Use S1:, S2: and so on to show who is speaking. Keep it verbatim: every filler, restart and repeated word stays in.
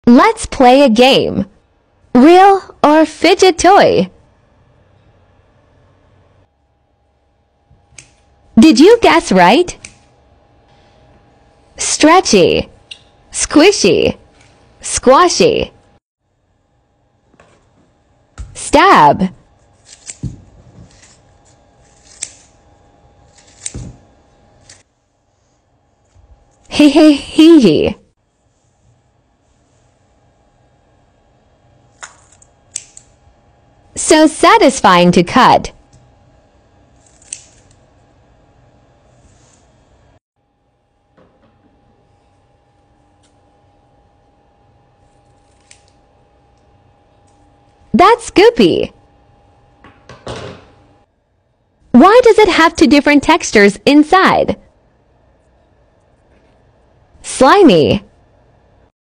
S1: Let's play a game. Real or fidget toy? Did you guess right? Stretchy, squishy, squashy. Stab. Hee hee hee hee. So satisfying to cut. That's Scoopy. Why does it have two different textures inside? Slimy.